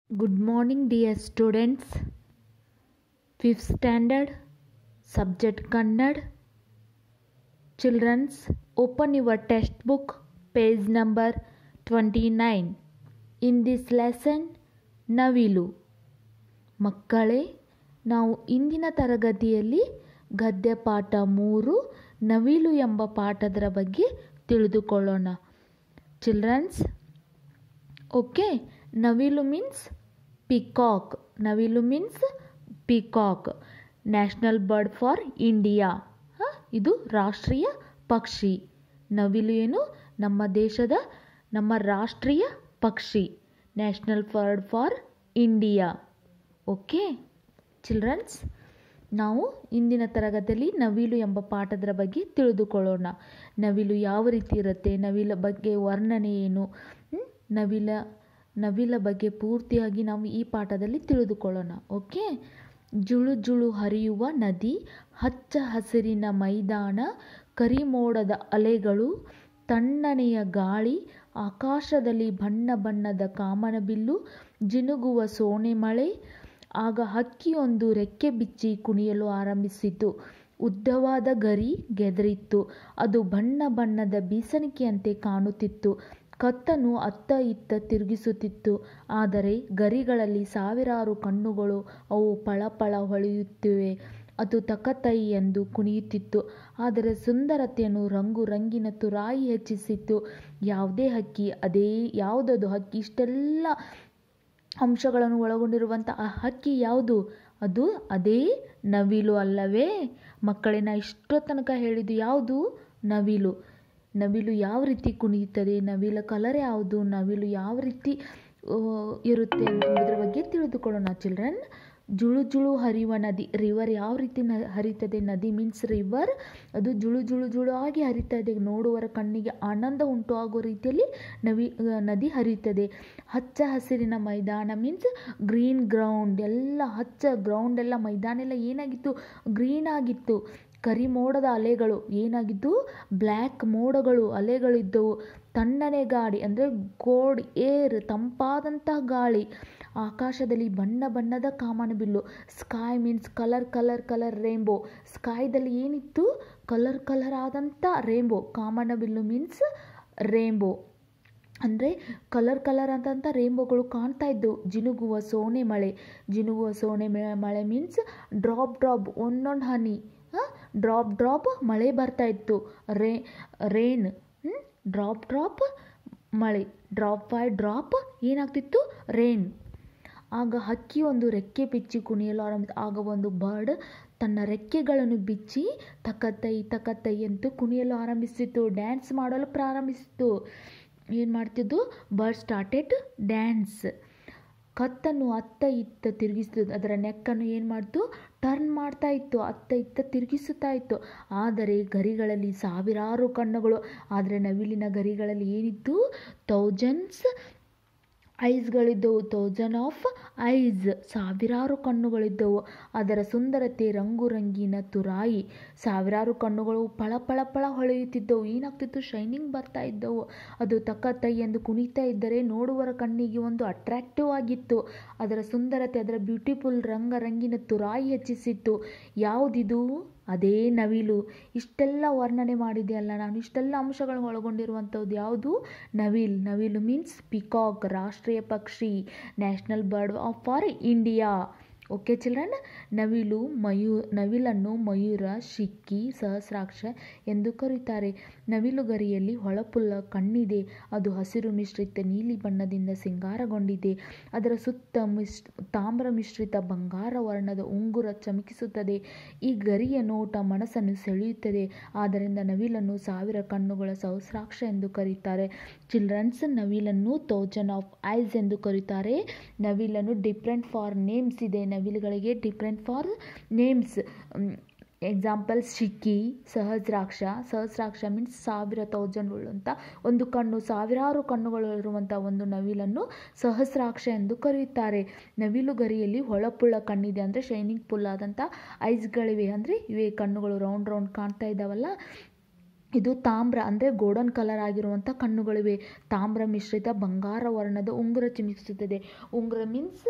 Good morning, dear students. Fifth standard, subject Kannada. Children's, open your textbook, page number 29. In this lesson, ನವಿಲು. ಮಕ್ಕಳೇ, ನಾವು ಇಂದಿನ ತರಗತಿಯಲ್ಲಿ ಗದ್ಯ ಪಾಠ 3 ನವಿಲು ಎಂಬ ಪಾಠದ ಬಗ್ಗೆ ತಿಳಿದುಕೊಳ್ಳೋಣ. ಚಿಲ್ಡ್ರನ್ಸ್, ಓಕೆ, ನವಿಲು ಮೀನ್ಸ್ ಪಿಕಾಕ್. ನವಿಲು means peacock. National bird for India. ಇದು ರಾಷ್ಟ್ರೀಯ ಪಕ್ಷಿ. ನವಿಲು ಏನು? ನಮ್ಮ ದೇಶದ ನಮ್ಮ ರಾಷ್ಟ್ರೀಯ ಪಕ್ಷಿ. National bird for India. Okay childrens, ನಾವು ಇಂದಿನ ತರಗತಿಯಲ್ಲಿ ನವಿಲು ಎಂಬ ಪಾಠದ ಬಗ್ಗೆ ತಿಳಿದುಕೊಳ್ಳೋಣ. ನವಿಲು ಯಾವ ರೀತಿ ಇರುತ್ತೆ, ನವಿಲ ಬಗ್ಗೆ ವರ್ಣನೆ ಏನು, ನವಿಲ ಬಗ್ಗೆ ಪೂರ್ತಿಯಾಗಿ ನಾವು ಈ ಪಾಠದಲ್ಲಿ ತಿಳಿದುಕೊಳ್ಳೋಣ. ಓಕೆ. ಜುಳು ಜುಳು ಹರಿಯುವ ನದಿ, ಹಚ್ಚ ಹಸಿರಿನ ಮೈದಾನ, ಕರಿಮೋಡದ ಅಲೆಗಳು, ತಣ್ಣನೆಯ ಗಾಳಿ, ಆಕಾಶದಲ್ಲಿ ಬಣ್ಣ ಬಣ್ಣದ ಕಾಮನಬಿಲ್ಲು, ಜಿನುಗುವ ಸೋನೆ ಮಳೆ. ಆಗ ಹಕ್ಕಿಯೊಂದು ರೆಕ್ಕೆ ಬಿಚ್ಚಿ ಕುಣಿಯಲು ಆರಂಭಿಸಿತು. ಉದ್ದವಾದ ಗರಿ ಗೆದರಿತ್ತು. ಅದು ಬಣ್ಣ ಬಣ್ಣದ ಬೀಸಣಿಕೆಯಂತೆ ಕಾಣುತ್ತಿತ್ತು. ಕತ್ತನ್ನು ಅತ್ತ ಇತ್ತ ತಿರುಗಿಸುತ್ತಿತ್ತು. ಆದರೆ ಗರಿಗಳಲ್ಲಿ ಸಾವಿರಾರು ಕಣ್ಣುಗಳು. ಅವು ಪಳಪಳ ಹೊಳೆಯುತ್ತಿವೆ. ಅದು ತಕತೈ ಎಂದು ಕುಣಿಯುತ್ತಿತ್ತು. ಅದರ ಸುಂದರತೆಯನ್ನು ರಂಗು ರಂಗಿನ ತುರಾಯಿ ಹೆಚ್ಚಿಸಿತ್ತು. ಯಾವುದದು ಹಕ್ಕಿ? ಇಷ್ಟೆಲ್ಲ ಅಂಶಗಳನ್ನು ಒಳಗೊಂಡಿರುವಂಥ ಆ ಹಕ್ಕಿ ಯಾವುದು? ಅದೇ ನವಿಲು ಅಲ್ಲವೇ ಮಕ್ಕಳೇ? ನಾ ಇಷ್ಟೋ ತನಕ ಹೇಳಿದ್ದು ಯಾವುದು? ನವಿಲು. ನವಿಲು ಯಾವ ರೀತಿ ಕುಣಿಯುತ್ತದೆ, ನವಿಲ ಕಲರ್ ಯಾವುದು, ನವಿಲು ಯಾವ ರೀತಿ ಇರುತ್ತೆ ಎಂಬುದರ ಬಗ್ಗೆ ತಿಳಿದುಕೊಳ್ಳೋಣ. ಚಿಲ್ಡ್ರನ್, ಜುಳು ಜುಳು ಹರಿಯುವ ನದಿ. ರಿವರ್ ಯಾವ ರೀತಿ ಹರಿತದೆ? ನದಿ ಮೀನ್ಸ್ ರಿವರ್. ಅದು ಜುಳು ಜುಳು ಜುಳು ಆಗಿ ಹರಿತಾ ಇದೆ. ನೋಡುವರ ಕಣ್ಣಿಗೆ ಆನಂದ ಉಂಟು ಆಗುವ ರೀತಿಯಲ್ಲಿ ನದಿ ಹರಿಯುತ್ತದೆ. ಹಚ್ಚ ಹಸಿರಿನ ಮೈದಾನ ಮೀನ್ಸ್ ಗ್ರೀನ್ ಗ್ರೌಂಡ್. ಎಲ್ಲ ಹಚ್ಚ ಗ್ರೌಂಡ್ ಎಲ್ಲ ಮೈದಾನ ಎಲ್ಲ ಏನಾಗಿತ್ತು? ಗ್ರೀನ್ ಆಗಿತ್ತು. ಕರಿಮೋಡದ ಅಲೆಗಳು ಏನಾಗಿದ್ದು? ಬ್ಲ್ಯಾಕ್ ಮೋಡಗಳು ಅಲೆಗಳಿದ್ದವು. ತಣ್ಣನೆ ಗಾಳಿ ಅಂದರೆ ಕೋಲ್ಡ್ ಏರ್, ತಂಪಾದಂತಹ ಗಾಳಿ. ಆಕಾಶದಲ್ಲಿ ಬಣ್ಣ ಬಣ್ಣದ ಕಾಮನಬಿಲ್ಲು. Sky means colour colour colour rainbow. ಸ್ಕೈದಲ್ಲಿ ಏನಿತ್ತು? ಕಲರ್ ಕಲರ್ ಆದಂಥ ರೇಂಬೋ. ಕಾಮನಬಿಲ್ಲು ಮೀನ್ಸ್ ರೇಂಬೋ ಅಂದರೆ ಕಲರ್ ಕಲರ್ ಆದಂಥ ರೇಂಬೋಗಳು ಕಾಣ್ತಾ ಇದ್ದವು. ಜಿನುಗುವ ಸೋನೆ ಮಳೆ. ಜಿನುಗುವ ಸೋನೆ ಮಳೆ ಮೀನ್ಸ್ ಡ್ರಾಪ್ ಡ್ರಾಪ್, ಒಂದೊಂದು ಹನಿ, ಡ್ರಾಪ್ ಡ್ರಾಪ್ ಮಳೆ ಬರ್ತಾ ಇತ್ತು. ರೇನ್, ಡ್ರಾಪ್ ಡ್ರಾಪ್ ಮಳೆ. ಡ್ರಾಪ್ ಬೈ ಡ್ರಾಪ್ ಏನಾಗ್ತಿತ್ತು? ರೇನ್. ಆಗ ಹಕ್ಕಿ ಒಂದು ರೆಕ್ಕೆ ಬಿಚ್ಚಿ ಕುಣಿಯಲು ಆಗ ಒಂದು ಬರ್ಡ್ ತನ್ನ ರೆಕ್ಕೆಗಳನ್ನು ಬಿಚ್ಚಿ ತಕತೈ ತಕತೈ ಅಂತ ಕುಣಿಯಲು ಆರಂಭಿಸಿತು. ಡ್ಯಾನ್ಸ್ ಮಾಡಲು ಪ್ರಾರಂಭಿಸಿತು. ಏನು ಮಾಡ್ತಿದ್ದು? Bird started dance. ಕತ್ತನ್ನು ಅತ್ತ ಇತ್ತ ತಿರುಗಿಸುತ್ತದೆ. ಅದರ ನೆಕ್ಕನ್ನು ಏನು ಮಾಡ್ತು? ಟರ್ನ್ ಮಾಡ್ತಾ ಇತ್ತು, ಅತ್ತ ಇತ್ತ ತಿರುಗಿಸುತ್ತಾ ಇತ್ತು. ಆದರೆ ಗರಿಗಳಲ್ಲಿ ಸಾವಿರಾರು ಕಣ್ಣುಗಳು. ಆದರೆ ನವಿಲಿನ ಗರಿಗಳಲ್ಲಿ ಏನಿತ್ತು? ಥೌಸಂಡ್ಸ್ ಐಸ್ಗಳಿದ್ದವು. 1000 ಆಫ್ ಐಸ್, ಸಾವಿರಾರು ಕಣ್ಣುಗಳಿದ್ದವು. ಅದರ ಸುಂದರತೆ ರಂಗು ರಂಗಿನ ತುರಾಯಿ. ಸಾವಿರಾರು ಕಣ್ಣುಗಳು ಪಳ ಪಳ ಪಳ ಹೊಳೆಯುತ್ತಿದ್ದವು. ಏನಾಗ್ತಿತ್ತು? ಶೈನಿಂಗ್ ಬರ್ತಾ ಇದ್ದವು. ಅದು ತಕತೈ ಎಂದು ಕುಣಿತಾ ಇದ್ದರೆ ನೋಡುವರ ಕಣ್ಣಿಗೆ ಒಂದು ಅಟ್ರಾಕ್ಟಿವ್ ಆಗಿತ್ತು. ಅದರ ಸುಂದರತೆ, ಅದರ ಬ್ಯೂಟಿಫುಲ್ ರಂಗಿನ ತುರಾಯಿ ಹೆಚ್ಚಿಸಿತ್ತು. ಯಾವುದಿದು? ಅದೇ ನವಿಲು. ಇಷ್ಟೆಲ್ಲ ವರ್ಣನೆ ಮಾಡಿದೆಯಲ್ಲ ನಾನು, ಇಷ್ಟೆಲ್ಲ ಅಂಶಗಳನ್ನು ಒಳಗೊಂಡಿರುವಂಥದ್ದು ಯಾವುದು? ನವಿಲು ಮೀನ್ಸ್ ಪಿಕಾಕ್, ರಾಷ್ಟ್ರೀಯ ಪಕ್ಷಿ, national bird for India. Okay children, ನವಿಲನ್ನು ಮಯೂರ, ಶಿಕ್ಕಿ, ಸಹಸ್ರಾಕ್ಷ ಎಂದು ಕರೆಯುತ್ತಾರೆ. ನವಿಲುಗರಿಯಲ್ಲಿ ಹೊಳಪುಳ್ಳ ಕಣ್ಣಿದೆ. ಅದು ಹಸಿರು ಮಿಶ್ರಿತ ನೀಲಿ ಬಣ್ಣದಿಂದ ಸಿಂಗಾರಗೊಂಡಿದೆ. ಅದರ ಸುತ್ತ ತಾಮ್ರ ಮಿಶ್ರಿತ ಬಂಗಾರ ವರ್ಣದ ಉಂಗುರ ಚಮಕಿಸುತ್ತದೆ. ಈ ಗರಿಯ ನೋಟ ಮನಸ್ಸನ್ನು ಸೆಳೆಯುತ್ತದೆ. ಆದ್ದರಿಂದ ನವಿಲನ್ನು 1000 ಕಣ್ಣುಗಳ ಸಹಸ್ರಾಕ್ಷ ಎಂದು ಕರೆಯುತ್ತಾರೆ. ಚಿಲ್ಡ್ರನ್ಸ್, ನವಿಲನ್ನು 1000 ಆಫ್ ಐಸ್ ಎಂದು ಕರೆಯುತ್ತಾರೆ. ನವಿಲನ್ನು ಡಿಫ್ರೆಂಟ್ ಫಾರ್ ನೇಮ್ಸ್ ಇದೆ. ನವಿಲುಗಳಿಗೆ ಡಿಫ್ರೆಂಟ್ ಫಾರ್ ನೇಮ್ಸ್. ಎಕ್ಸಾಂಪಲ್ ಶಿಕ್ಕಿ, ಸಹಸ್ರಾಕ್ಷ ಮೀನ್ಸ್ 1000 ಉಳ್ಳಂಥ ಒಂದು ಕಣ್ಣು. ಸಾವಿರಾರು ಕಣ್ಣುಗಳಿರುವಂಥ ಒಂದು ನವಿಲನ್ನು ಸಹಸ್ರಾಕ್ಷ ಎಂದು ಕರೆಯುತ್ತಾರೆ. ನವಿಲು ಗರಿಯಲ್ಲಿ ಹೊಳಪುಳ್ಳ ಕಣ್ಣಿದೆ ಅಂದರೆ ಶೈನಿಂಗ್ ಫುಲ್ ಆದಂಥ ಐಸ್ಗಳಿವೆ. ಅಂದರೆ ಇವೇ ಕಣ್ಣುಗಳು ರೌಂಡ್ ಕಾಣ್ತಾ ಇದ್ದಾವಲ್ಲ, ಇದು ತಾಮ್ರ ಅಂದರೆ ಗೋಲ್ಡನ್ ಕಲರ್ ಆಗಿರುವಂಥ ಕಣ್ಣುಗಳಿವೆ. ತಾಮ್ರ ಮಿಶ್ರಿತ ಬಂಗಾರ ವರ್ಣದ ಉಂಗುರ ಚಿಮ್ಮಿಸುತ್ತದೆ. ಉಂಗುರ ಮೀನ್ಸ್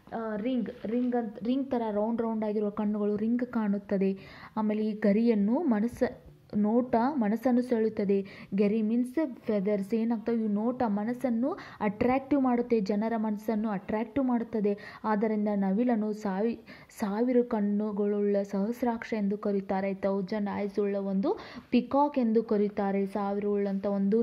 ರಿಂಗ್ ಥರ ರೌಂಡ್ ಆಗಿರುವ ಕಣ್ಣುಗಳು, ರಿಂಗ್ ಕಾಣುತ್ತದೆ. ಆಮೇಲೆ ಈ ಗರಿಯನ್ನು ನೋಟ ಮನಸ್ಸನ್ನು ಸೆಳೆಯುತ್ತದೆ. ಗೆರಿ ಮೀನ್ಸ್ ಫೆದರ್ಸ್. ಏನಾಗ್ತವೆ ಇವು ನೋಟ ಮನಸ್ಸನ್ನು ಅಟ್ರಾಕ್ಟಿವ್ ಮಾಡುತ್ತೆ, ಜನರ ಮನಸ್ಸನ್ನು ಅಟ್ರಾಕ್ಟಿವ್ ಮಾಡುತ್ತದೆ. ಆದ್ದರಿಂದ ನವಿಲನ್ನು ಸಾವಿರ ಕಣ್ಣುಗಳುಳ್ಳ ಸಹಸ್ರಾಕ್ಷ ಎಂದು ಕರೀತಾರೆ. 1000 eyes ಉಳ್ಳ ಒಂದು ಪಿಕಾಕ್ ಎಂದು ಕರೀತಾರೆ. 1000 ಉಳ್ಳಂಥ ಒಂದು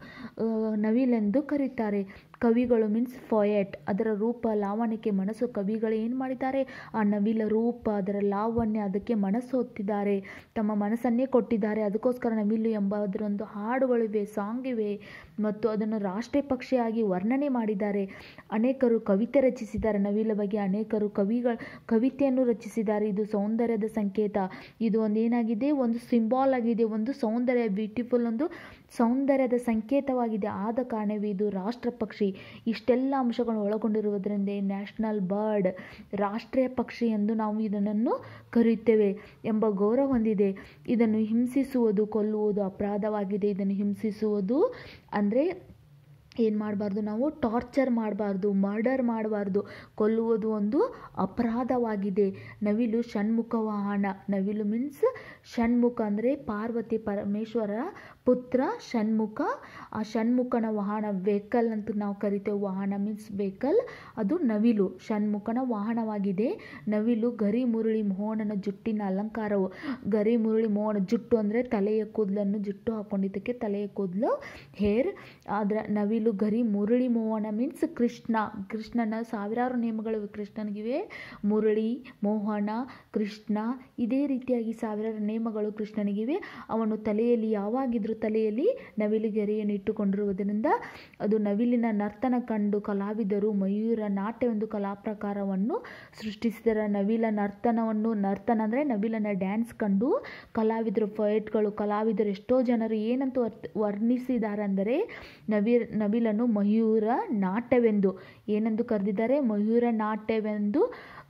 ನವಿಲೆಂದು ಕರೀತಾರೆ. ಕವಿಗಳು ಮೀನ್ಸ್ ಪೊಯೆಟ್. ಅದರ ರೂಪ ಲಾವಣ್ಯಕ್ಕೆ ಮನಸ್ಸು. ಕವಿಗಳು ಏನು ಮಾಡಿದ್ದಾರೆ, ಆ ನವಿಲ ರೂಪ, ಅದರ ಲಾವಣ್ಯ, ಅದಕ್ಕೆ ಮನಸ್ಸು ಹೊತ್ತಿದ್ದಾರೆ, ತಮ್ಮ ಮನಸ್ಸನ್ನೇ ಕೊಟ್ಟಿದ್ದಾರೆ. ಅದಕ್ಕೋಸ್ಕರ ನವಿಲು ಎಂಬ ಅದರೊಂದು ಹಾಡುಗಳಿವೆ, ಸಾಂಗ್ ಇವೆ, ಮತ್ತು ಅದನ್ನು ರಾಷ್ಟ್ರೀಯ ಪಕ್ಷಿಯಾಗಿ ವರ್ಣನೆ ಮಾಡಿದ್ದಾರೆ. ಅನೇಕರು ಕವಿತೆ ರಚಿಸಿದ್ದಾರೆ. ನವಿಲ ಬಗ್ಗೆ ಅನೇಕರು ಕವಿತೆಯನ್ನು ರಚಿಸಿದ್ದಾರೆ. ಇದು ಸೌಂದರ್ಯದ ಸಂಕೇತ. ಇದು ಒಂದು ಏನಾಗಿದೆ, ಒಂದು ಸಿಂಬಾಲ್ ಆಗಿದೆ, ಒಂದು ಸೌಂದರ್ಯ, ಬ್ಯೂಟಿಫುಲ್, ಒಂದು ಸೌಂದರ್ಯದ ಸಂಕೇತವಾಗಿದೆ. ಆದ ಕಾರಣವೇ ಇದು ರಾಷ್ಟ್ರ ಪಕ್ಷಿ. ಇಷ್ಟೆಲ್ಲ ಅಂಶಗಳನ್ನು ಒಳಗೊಂಡಿರುವುದರಿಂದ ನ್ಯಾಷನಲ್ ಬರ್ಡ್, ರಾಷ್ಟ್ರೀಯ ಪಕ್ಷಿ ಎಂದು ನಾವು ಇದನ್ನು ಕರೆಯುತ್ತೇವೆ ಎಂಬ ಗೌರವ ಹೊಂದಿದೆ. ಇದನ್ನು ಹಿಂಸಿಸುವುದು, ಕೊಲ್ಲುವುದು ಅಪರಾಧವಾಗಿದೆ. ಇದನ್ನು ಹಿಂಸಿಸುವುದು ಅಂದರೆ ಏನು ಮಾಡಬಾರ್ದು, ನಾವು ಟಾರ್ಚರ್ ಮಾಡಬಾರ್ದು, ಮರ್ಡರ್ ಮಾಡಬಾರ್ದು. ಕೊಲ್ಲುವುದು ಒಂದು ಅಪರಾಧವಾಗಿದೆ. ನವಿಲು ಷಣ್ಮುಖ ವಾಹನ. ನವಿಲು ಮೀನ್ಸ್ ಷಣ್ಮುಖ ಅಂದರೆ ಪಾರ್ವತಿ ಪರಮೇಶ್ವರ ಪುತ್ರ ಷಣ್ಮುಖ. ಆ ಷಣ್ಮುಖನ ವಾಹನ, ವೆಹಿಕಲ್ ಅಂತ ನಾವು ಕರಿತೇವೆ. ವಾಹನ ಮೀನ್ಸ್ ವೆಹಿಕಲ್, ಅದು ನವಿಲು ಷಣ್ಮುಖನ ವಾಹನವಾಗಿದೆ. ನವಿಲು ಗರಿ ಮುರುಳಿ ಮೋಹನನ ಜುಟ್ಟಿನ ಅಲಂಕಾರವು. ಗರಿ ಮುರುಳಿ ಮೋಹನ, ಜುಟ್ಟು ಅಂದರೆ ತಲೆಯ ಕೂದಲನ್ನು, ಜುಟ್ಟು ಹಾಕೊಂಡಿದ್ದಕ್ಕೆ ತಲೆಯ ಕೂದಲು, ಹೇರ್. ಆದರೆ ನವಿಲು ಗರಿ ಮುರುಳಿ ಮೋಹನ ಮೀನ್ಸ್ ಕೃಷ್ಣನ ಸಾವಿರಾರು ನೇಮಗಳಿವೆ ಕೃಷ್ಣನಿಗಿವೆ. ಮುರುಳಿ, ಮೋಹನ, ಕೃಷ್ಣ, ಇದೇ ರೀತಿಯಾಗಿ ಸಾವಿರಾರು ನೇಮಗಳು ಕೃಷ್ಣನಿಗಿವೆ. ಅವನು ತಲೆಯಲ್ಲಿ ಯಾವಾಗಿದ್ರೂ ತಲೆಯಲ್ಲಿ ನವಿಲುಗೆರೆಯನ್ನು ಇಟ್ಟುಕೊಂಡಿರುವುದರಿಂದ ಅದು ನವಿಲಿನ ನರ್ತನ ಕಂಡು ಕಲಾವಿದರು ಮಯೂರ ನಾಟ್ಯವೆಂದು ಕಲಾ ಪ್ರಕಾರವನ್ನು ಸೃಷ್ಟಿಸಿದರ. ನವಿಲ ನರ್ತನ ಅಂದರೆ ನವಿಲನ ಡ್ಯಾನ್ಸ್ ಕಂಡು ಕಲಾವಿದರು, ಪೊಯೆಟ್ಗಳು, ಕಲಾವಿದರು ಎಷ್ಟೋ ಜನರು ಏನಂತ ವರ್ಣಿಸಿದ್ದಾರೆ ಅಂದರೆ ನವಿಲನ್ನು ಮಯೂರ ನಾಟ್ಯವೆಂದು ಏನೆಂದು ಕರೆದಿದ್ದಾರೆ, ಮಯೂರ ನಾಟ್ಯವೆಂದು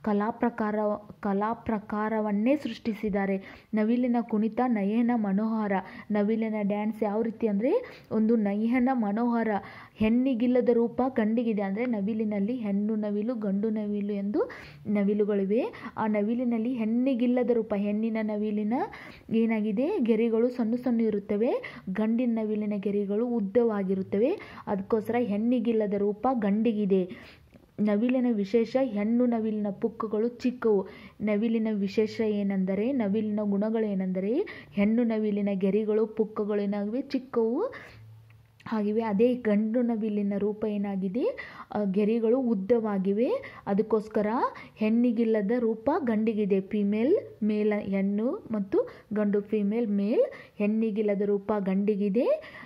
ಕಲಾ ಪ್ರಕಾರವನ್ನೇ ಸೃಷ್ಟಿಸಿದ್ದಾರೆ. ನವಿಲಿನ ಕುಣಿತ ನಯನ ಮನೋಹರ. ನವಿಲಿನ ಡ್ಯಾನ್ಸ್ ಯಾವ ರೀತಿ ಅಂದರೆ ಒಂದು ನಯನ ಮನೋಹರ. ಹೆಣ್ಣಿಗಿಲ್ಲದ ರೂಪ ಗಂಡಿಗಿದೆ ಅಂದರೆ ನವಿಲಿನಲ್ಲಿ ಹೆಣ್ಣು ನವಿಲು, ಗಂಡು ನವಿಲು ಎಂದು ನವಿಲುಗಳಿವೆ. ಆ ನವಿಲಿನಲ್ಲಿ ಹೆಣ್ಣಿಗಿಲ್ಲದ ರೂಪ. ಹೆಣ್ಣಿನ ನವಿಲಿನ ಏನಾಗಿದೆ, ಗೆರೆಗಳು ಸಣ್ಣ ಇರುತ್ತವೆ. ಗಂಡಿನ ನವಿಲಿನ ಗೆರೆಗಳು ಉದ್ದವಾಗಿರುತ್ತವೆ. ಅದಕ್ಕೋಸ್ಕರ ಹೆಣ್ಣಿಗಿಲ್ಲದ ರೂಪ ಗಂಡಿಗಿದೆ. ನವಿಲಿನ ವಿಶೇಷ, ಹೆಣ್ಣು ನವಿಲಿನ ಪುಕ್ಕಗಳು ಚಿಕ್ಕವು. ನವಿಲಿನ ವಿಶೇಷ ಏನೆಂದರೆ, ನವಿಲಿನ ಗುಣಗಳೇನೆಂದರೆ, ಹೆಣ್ಣು ನವಿಲಿನ ಗೆರೆಗಳು, ಪುಕ್ಕಗಳು ಏನಾಗಿವೆ, ಚಿಕ್ಕವು ಆಗಿವೆ. ಅದೇ ಗಂಡು ನವಿಲಿನ ರೂಪ ಏನಾಗಿದೆ, ಗೆರೆಗಳು ಉದ್ದವಾಗಿವೆ. ಅದಕ್ಕೋಸ್ಕರ ಹೆಣ್ಣಿಗಿಲ್ಲದ ರೂಪ ಗಂಡಿಗಿದೆ. ಮೇಲ್ ಹೆಣ್ಣು ಮತ್ತು ಗಂಡು, ಫಿಮೇಲ್ ಮೇಲ್. ಹೆಣ್ಣಿಗಿಲ್ಲದ ರೂಪ ಗಂಡಿಗಿದೆ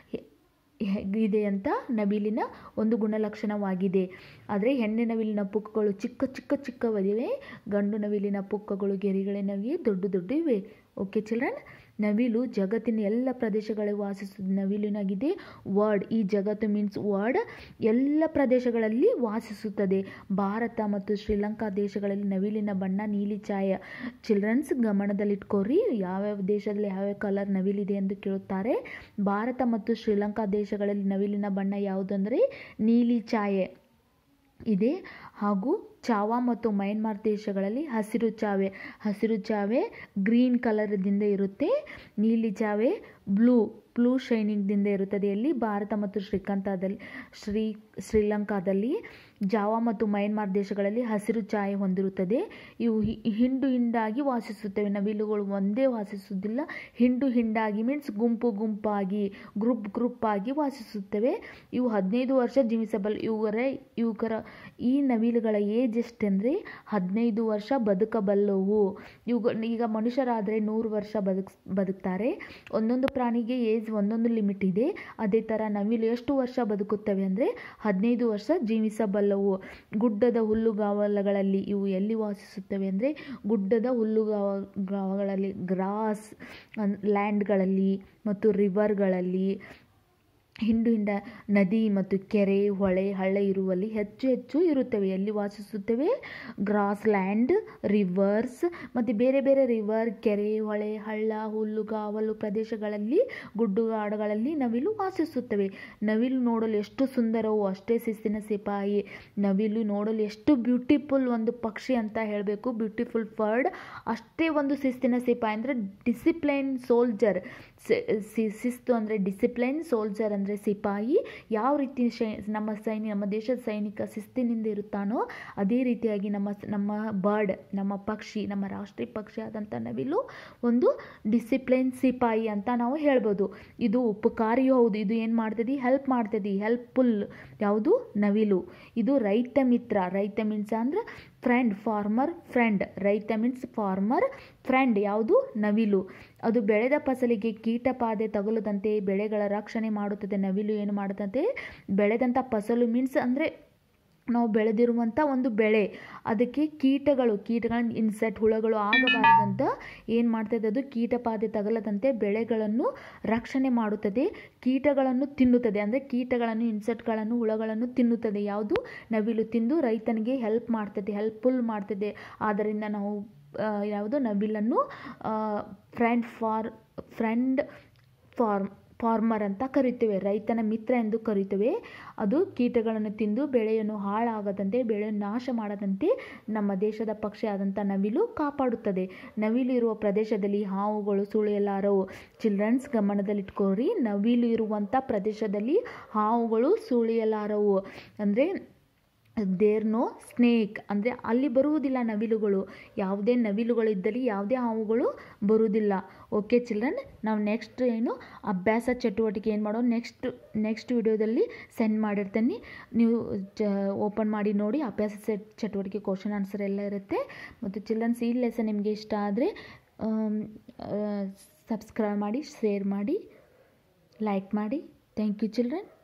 ಅಂತ ನವಿಲಿನ ಒಂದು ಗುಣಲಕ್ಷಣವಾಗಿದೆ. ಆದರೆ ಹೆಣ್ಣು ನವಿಲಿನ ಪುಕ್ಕಗಳು ಚಿಕ್ಕವದಿವೆ. ಗಂಡು ನವಿಲಿನ ಪುಕ್ಕಗಳು, ಗೆರೆಗಳೇನಾಗಿವೆ, ದೊಡ್ಡ ಇವೆ. ಓಕೆ ಚಿಲ್ಡ್ರನ್, ನವಿಲು ಜಗತ್ತಿನ ಎಲ್ಲ ಪ್ರದೇಶಗಳಲ್ಲಿ ವಾಸಿಸುತ್ತದೆ. ನವಿಲಿನಾಗಿದೆ ವರ್ಡ್. ಈ ಜಗತ್ತು ಮೀನ್ಸ್ ವರ್ಡ್, ಎಲ್ಲ ಪ್ರದೇಶಗಳಲ್ಲಿ ವಾಸಿಸುತ್ತದೆ. ಭಾರತ ಮತ್ತು ಶ್ರೀಲಂಕಾ ದೇಶಗಳಲ್ಲಿ ನವಿಲಿನ ಬಣ್ಣ ನೀಲಿ ಛಾಯೆ. ಚಿಲ್ಡ್ರನ್ಸ್ ಗಮನದಲ್ಲಿಟ್ಕೋರಿ, ಯಾವ್ಯಾವ ದೇಶದಲ್ಲಿ ಯಾವ್ಯಾವ ಕಲರ್ ನವಿಲಿದೆ ಎಂದು ಕೇಳುತ್ತಾರೆ. ಭಾರತ ಮತ್ತು ಶ್ರೀಲಂಕಾ ದೇಶಗಳಲ್ಲಿ ನವಿಲಿನ ಬಣ್ಣ ಯಾವುದಂದರೆ ನೀಲಿ ಛಾಯೆ ಇದೆ. ಹಾಗೂ ಚಾವಾ ಮತ್ತು ಮಯನ್ಮಾರ್ ದೇಶಗಳಲ್ಲಿ ಹಸಿರು ಚಾವೆ ಗ್ರೀನ್ ಕಲರ್ದಿಂದ ಇರುತ್ತೆ. ನೀಲಿ ಚಾವೆ ಬ್ಲೂ ಶೈನಿಂಗ್ದಿಂದ ಇರುತ್ತದೆ. ಇಲ್ಲಿ ಭಾರತ ಮತ್ತು ಶ್ರೀಲಂಕಾದಲ್ಲಿ ಜಾವಾ ಮತ್ತು ಮಯನ್ಮಾರ್ ದೇಶಗಳಲ್ಲಿ ಹಸಿರು ಛಾಯೆ ಹೊಂದಿರುತ್ತದೆ. ಇವು ಹಿಂಡಾಗಿ ವಾಸಿಸುತ್ತವೆ. ನವಿಲುಗಳು ಒಂದೇ ವಾಸಿಸುವುದಿಲ್ಲ, ಹಿಂಡಾಗಿ ಮೀನ್ಸ್ ಗುಂಪಾಗಿ, ಗ್ರೂಪ್ ಆಗಿ ವಾಸಿಸುತ್ತವೆ. ಇವು 15 ವರ್ಷ ಜೀವಿಸಬಲ್ಲ. ಈ ನವಿಲುಗಳ ಏಜ್ ಎಷ್ಟೆಂದರೆ 15 ವರ್ಷ ಬದುಕಬಲ್ಲವು. ಈಗ ಮನುಷ್ಯರಾದರೆ 100 ವರ್ಷ ಬದುಕ್ತಾರೆ. ಒಂದೊಂದು ಪ್ರಾಣಿಗೆ ಏಜ್ ಒಂದೊಂದು ಲಿಮಿಟ್ ಇದೆ. ಅದೇ ಥರ ನವಿಲು ಎಷ್ಟು ವರ್ಷ ಬದುಕುತ್ತವೆ ಅಂದರೆ 15 ವರ್ಷ ಜೀವಿಸಬಲ್ಲವು. ಗುಡ್ಡದ ಹುಲ್ಲುಗಾವಲುಗಳಲ್ಲಿ ಇವು ಎಲ್ಲಿ ವಾಸಿಸುತ್ತವೆ ಅಂದರೆ ಗುಡ್ಡದ ಹುಲ್ಲುಗಾವಲುಗಳಲ್ಲಿ, ಗ್ರಾಸ್ ಲ್ಯಾಂಡ್ಗಳಲ್ಲಿ ಮತ್ತು ರಿವರ್ಗಳಲ್ಲಿ ಹಿಂಡ ನದಿ ಮತ್ತು ಕೆರೆ ಹೊಳೆ ಹಳ್ಳ ಇರುವಲ್ಲಿ ಹೆಚ್ಚು ಹೆಚ್ಚು ಇರುತ್ತವೆ. ಎಲ್ಲಿ ವಾಸಿಸುತ್ತವೆ? ಗ್ರಾಸ್ ಲ್ಯಾಂಡ್, ರಿವರ್ಸ್ ಮತ್ತು ಬೇರೆ ಬೇರೆ ರಿವರ್, ಕೆರೆ, ಹೊಳೆ, ಹಳ್ಳ, ಹುಲ್ಲುಗಾವಲು ಪ್ರದೇಶಗಳಲ್ಲಿ, ಗುಡ್ಡುಗಾಡುಗಳಲ್ಲಿ ನವಿಲು ವಾಸಿಸುತ್ತವೆ. ನವಿಲು ನೋಡಲು ಎಷ್ಟು ಸುಂದರವೋ ಅಷ್ಟೇ ಶಿಸ್ತಿನ ಸಿಪಾಯಿ. ನವಿಲು ನೋಡಲು ಎಷ್ಟು ಬ್ಯೂಟಿಫುಲ್ ಒಂದು ಪಕ್ಷಿ ಅಂತ ಹೇಳಬೇಕು, ಬ್ಯೂಟಿಫುಲ್ ಬರ್ಡ್. ಅಷ್ಟೇ ಒಂದು ಶಿಸ್ತಿನ ಸಿಪಾಯಿ ಅಂದರೆ ಡಿಸಿಪ್ಲೈನ್ ಸೋಲ್ಜರ್. ಶಿಸ್ತು ಅಂದರೆ ಡಿಸಿಪ್ಲೈನ್, ಸೋಲ್ಜರ್ ಅಂದರೆ ಸಿಪಾಯಿ. ಯಾವ ರೀತಿ ನಮ್ಮ ದೇಶದ ಸೈನಿಕ ಶಿಸ್ತಿನಿಂದ ಇರುತ್ತಾನೋ ಅದೇ ರೀತಿಯಾಗಿ ನಮ್ಮ ಬರ್ಡ್, ನಮ್ಮ ಪಕ್ಷಿ, ನಮ್ಮ ರಾಷ್ಟ್ರೀಯ ಪಕ್ಷಿ ಆದಂಥ ನವಿಲು ಒಂದು ಡಿಸಿಪ್ಲೈನ್ ಸಿಪಾಯಿ ಅಂತ ನಾವು ಹೇಳ್ಬೋದು. ಇದು ಉಪಕಾರಿಯೂ ಹೌದು. ಇದು ಏನು ಮಾಡ್ತದೆ? ಹೆಲ್ಪ್ ಮಾಡ್ತದೆ, ಹೆಲ್ಪ್ಫುಲ್. ಯಾವುದು? ನವಿಲು. ಇದು ರೈತ ಮಿತ್ರ. ರೈತ ಮೀನ್ಸ್ ಅಂದ್ರೆ ಫ್ರೆಂಡ್, ಫಾರ್ಮರ್ ಫ್ರೆಂಡ್. ರೈತ ಮೀನ್ಸ್ ಫಾರ್ಮರ್ ಫ್ರೆಂಡ್. ಯಾವುದು? ನವಿಲು. ಅದು ಬೆಳೆದ ಫಸಲಿಗೆ ಕೀಟಬಾಧೆ ತಗುಲದಂತೆ ಬೆಳೆಗಳ ರಕ್ಷಣೆ ಮಾಡುತ್ತದೆ. ನವಿಲು ಏನು ಮಾಡುತ್ತದೆ? ಬೆಳೆದಂಥ ಫಸಲು ಮೀನ್ಸ್ ಅಂದರೆ ನಾವು ಬೆಳೆದಿರುವಂಥ ಒಂದು ಬೆಳೆ, ಅದಕ್ಕೆ ಕೀಟಗಳನ್ನ ಇನ್ಸೆಕ್ಟ್, ಹುಳಗಳು ಆಗಬಾರದಂತ ಏನು ಮಾಡ್ತದೆ? ಅದು ಕೀಟಬಾಧೆ ತಗಲದಂತೆ ಬೆಳೆಗಳನ್ನು ರಕ್ಷಣೆ ಮಾಡುತ್ತದೆ. ಕೀಟಗಳನ್ನು ತಿನ್ನುತ್ತದೆ, ಅಂದರೆ ಕೀಟಗಳನ್ನು, ಇನ್ಸೆಕ್ಟ್ಗಳನ್ನು, ಹುಳಗಳನ್ನು ತಿನ್ನುತ್ತದೆ. ಯಾವುದು? ನವಿಲು. ತಿಂದು ರೈತನಿಗೆ ಹೆಲ್ಪ್ ಮಾಡ್ತದೆ, ಹೆಲ್ಪ್ಫುಲ್ ಮಾಡ್ತದೆ. ಆದ್ದರಿಂದ ನಾವು ಯಾವುದು? ನವಿಲನ್ನು ಫಾರ್ಮರ್ ಅಂತ ಕರಿತೇವೆ, ರೈತನ ಮಿತ್ರ ಎಂದು ಕರಿತೇವೆ. ಅದು ಕೀಟಗಳನ್ನು ತಿಂದು ಬೆಳೆಯನ್ನು ಹಾಳಾಗದಂತೆ, ಬೆಳೆಯನ್ನು ನಾಶ ಮಾಡದಂತೆ ನಮ್ಮ ದೇಶದ ಪಕ್ಷಿ ಆದಂಥ ನವಿಲು ಕಾಪಾಡುತ್ತದೆ. ನವಿಲು ಇರುವ ಪ್ರದೇಶದಲ್ಲಿ ಹಾವುಗಳು ಸುಳಿಯಲಾರವು. ಚಿಲ್ಡ್ರನ್ಸ್ ಗಮನದಲ್ಲಿಟ್ಕೋರಿ, ನವಿಲು ಇರುವಂಥ ಪ್ರದೇಶದಲ್ಲಿ ಹಾವುಗಳು ಸುಳಿಯಲಾರವು. ಅಂದರೆ ದೇರ್ ನೋ ಸ್ನೇಕ್, ಅಂದರೆ ಅಲ್ಲಿ ಬರುವುದಿಲ್ಲ ನವಿಲುಗಳು. ಯಾವುದೇ ನವಿಲುಗಳಿದ್ದಲ್ಲಿ ಯಾವುದೇ ಹಾವುಗಳು ಬರುವುದಿಲ್ಲ. ಓಕೆ ಚಿಲ್ಡ್ರನ್, ನಾವು ನೆಕ್ಸ್ಟ್ ಏನು ಅಭ್ಯಾಸ ಚಟುವಟಿಕೆ ಏನು ಮಾಡೋಣ, ನೆಕ್ಸ್ಟ್ ವಿಡಿಯೋದಲ್ಲಿ ಸೆಂಡ್ ಮಾಡಿರ್ತೀನಿ. ನೀವು ಓಪನ್ ಮಾಡಿ ನೋಡಿ. ಅಭ್ಯಾಸ ಚಟುವಟಿಕೆ ಕ್ವಶನ್ ಆನ್ಸರ್ ಎಲ್ಲ ಇರುತ್ತೆ. ಮತ್ತು ಚಿಲ್ಡ್ರನ್ಸ್, ಈ ಲೆಸನ್ ನಿಮಗೆ ಇಷ್ಟ ಆದರೆ ಸಬ್ಸ್ಕ್ರೈಬ್ ಮಾಡಿ, ಶೇರ್ ಮಾಡಿ, ಲೈಕ್ ಮಾಡಿ. Thank you children.